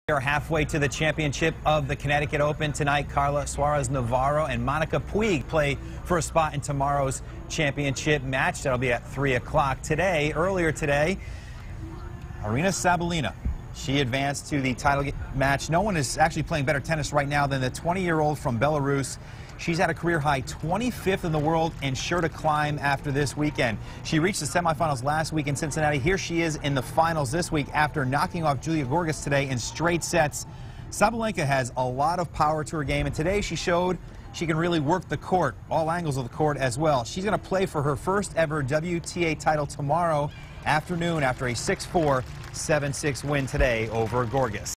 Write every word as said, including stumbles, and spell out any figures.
We are halfway to the championship of the Connecticut Open tonight. Carla Suarez-Navarro and Monica Puig play for a spot in tomorrow's championship match. That'll be at three o'clock today. Earlier today, Aryna Sabalenka, she advanced to the title match. No one is actually playing better tennis right now than the twenty-year-old from Belarus. She's at a career-high twenty-fifth in the world and sure to climb after this weekend. She reached the semifinals last week in Cincinnati. Here she is in the finals this week after knocking off Gorges today in straight sets. Sabalenka has a lot of power to her game, and today she showed she can really work the court, all angles of the court as well. She's going to play for her first ever W T A title tomorrow afternoon after a six four, seven six win today over Gorges.